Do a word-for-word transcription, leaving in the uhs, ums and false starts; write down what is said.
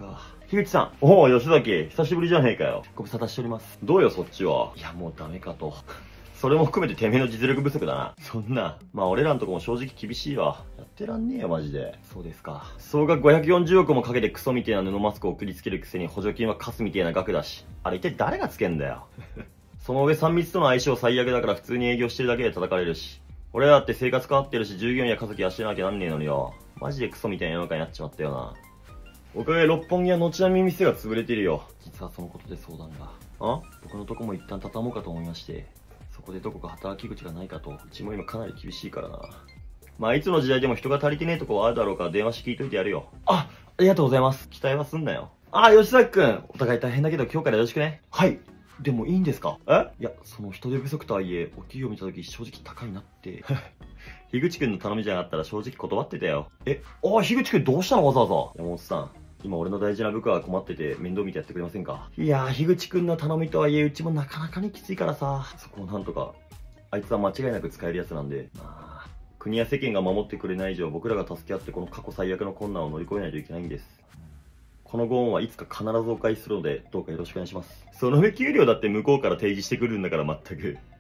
か。樋口さん。おお、吉崎。久しぶりじゃねえかよ。ご無沙汰しております。どうよ、そっちは。いや、もうダメかと。それも含めててめえの実力不足だな。そんな。まあ俺らんとこも正直厳しいわ。やってらんねえよ、マジで。そうですか。総額ごひゃくよんじゅうおくもかけてクソみてえな布マスクを送りつけるくせに補助金はカスみてえな額だし。あれ一体誰がつけんだよ。その上さん密との相性最悪だから普通に営業してるだけで叩かれるし。俺らだって生活変わってるし従業員や家族養わなきゃなんねえのによ。マジでクソみたいな世の中になっちまったよな。おかげで六本木や後並み店が潰れてるよ。実はそのことで相談が。あ僕のとこも一旦畳もうかと思いまして。そこでどこか働き口がないかと。うちも今かなり厳しいからな。まあいつの時代でも人が足りてねえとこはあるだろうから電話して聞いといてやるよ。あ、ありがとうございます。期待はすんなよ。あ、吉崎くん。お互い大変だけど今日からよろしくね。はい。でもいいんですか？え？いや、その人手不足とはいえ、お給料見たとき正直高いなって。樋口くんの頼みじゃなかったら正直断ってたよ。え、あ、樋口くんどうしたのわざわざ。山本さん。今俺の大事な部下が困ってて面倒見てやってくれませんか？いやー、樋口くんの頼みとはいえ、うちもなかなかにきついからさ。そこをなんとか。あいつは間違いなく使えるやつなんで。まあ、国や世間が守ってくれない以上、僕らが助け合ってこの過去最悪の困難を乗り越えないといけないんです。このご恩はいつか必ずお返しするので、どうかよろしくお願いします。その上給料だって向こうから提示してくるんだから全く。